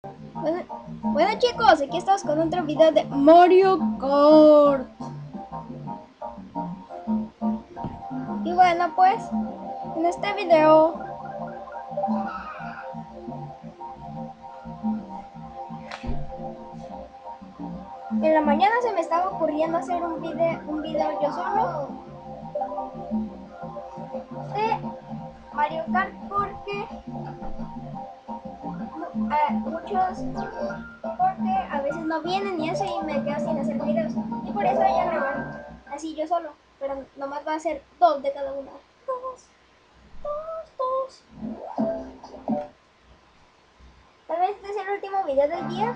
Bueno chicos, aquí estamos con otro video de Mario Kart. Y bueno pues, en este video en la mañana se me estaba ocurriendo hacer un video yo solo de Mario Kart porque porque a veces no vienen y eso y me quedo sin hacer videos. Y por eso voy a grabar así yo solo, pero nomás va a ser 2 de cada una. Dos. Tal vez este sea el último video del día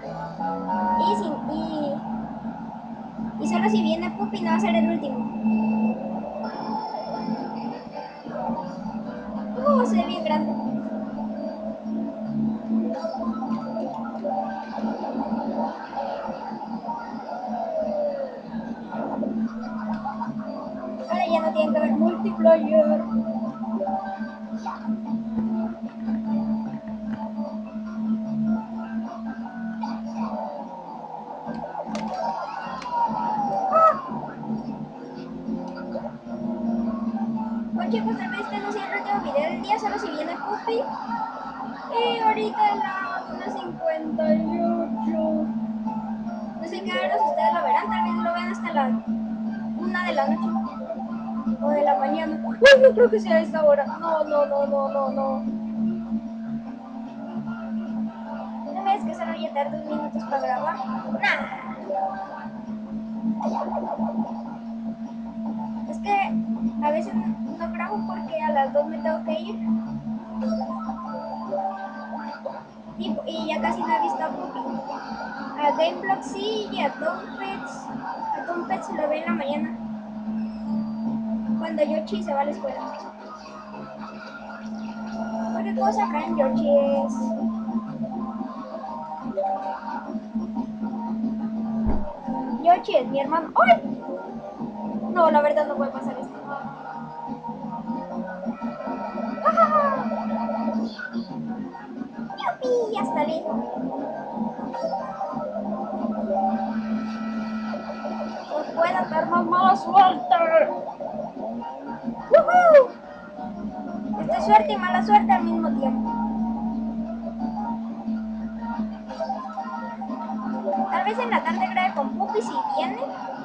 y solo si viene Puppy no va a ser el último. Se ve bien grande. Ahora ya no tiene que haber multiplayer. Bueno chicos, tal vez este no sea el último video del día, solo si viene Puppy. Y ahorita es la 1:58. No sé qué horas ustedes lo verán, tal vez lo vean hasta la 1 de la noche. O de la mañana. Uy, no creo que sea esta hora. No. ¿No ves que solo ya tardo 2 minutos para grabar? Nah. Es que a veces no grabo porque a las 2 me tengo que ir. Y ya casi no he visto a Puppy. A Gameblog sí y a Tompets. A Tompets lo ve en la mañana. Cuando Yoshi se va a la escuela. ¿Por qué cosa sabrán Yoshi es? Yoshi es mi hermano. ¡Ay! No, la verdad no puede pasar esto. ¡Yupi! Ya está listo. No puedo dar más Walter. ¡Woohoo! Esta es suerte y mala suerte al mismo tiempo. Tal vez en la tarde grabe con Puppy si viene.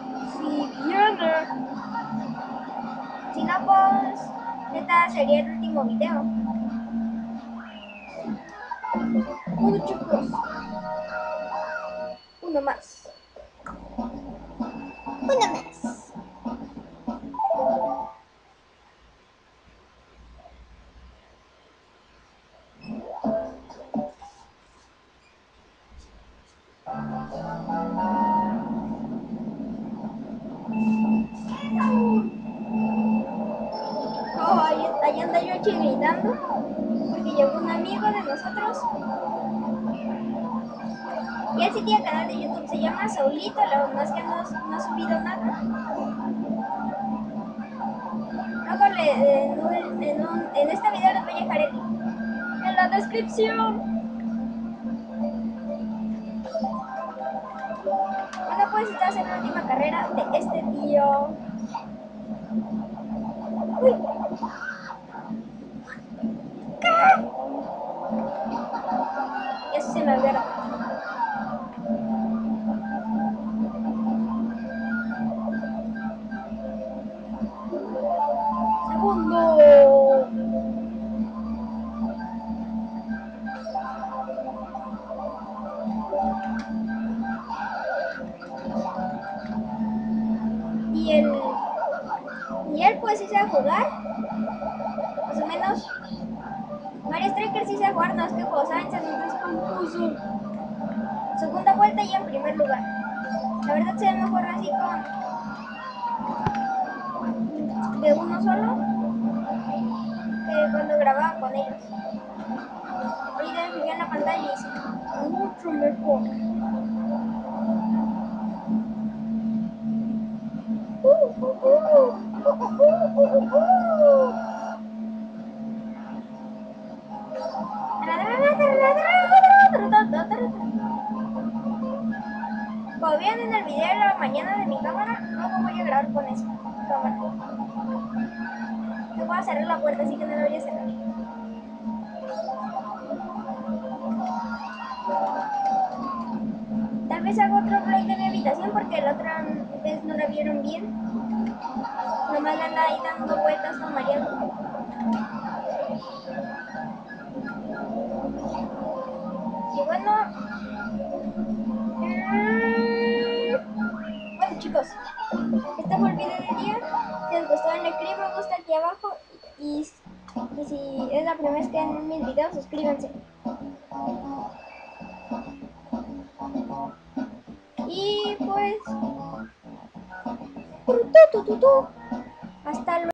Si no, pues esta sería el último video. Bueno chicos, uno más. Oh, ahí anda Yoshi gritando porque llegó un amigo de nosotros. Y él sí tiene canal de YouTube, se llama Saulito, lo más que no ha subido nada. Luego en este video les voy a dejar el link en la descripción. Bueno, pues estás en la última carrera de este día. Uy. Eso se me olvidó. Segundo. Y él pues sí sabe jugar, más o menos. Mario Striker sí sabe jugar, no es que como saben se nos descompuso. Segunda vuelta y en primer lugar. La verdad se ve mejor así de uno solo que cuando grababa con ellos. Ahorita me fijé en la pantalla y dice mucho mejor. vieron en el video de la mañana de mi cámara, luego voy a grabar con esa cámara. Yo voy a cerrar la puerta, así que no la voy a cerrar. Tal vez haga otro vlog de mi habitación porque la otra vez no la vieron bien. Nomás le andaba ahí dando vueltas con María. Y bueno, chicos, este fue el video del día. Si les gustó, denle click me gusta aquí abajo. Y si es la primera vez que ven mis videos, suscríbanse. Y pues, hasta luego.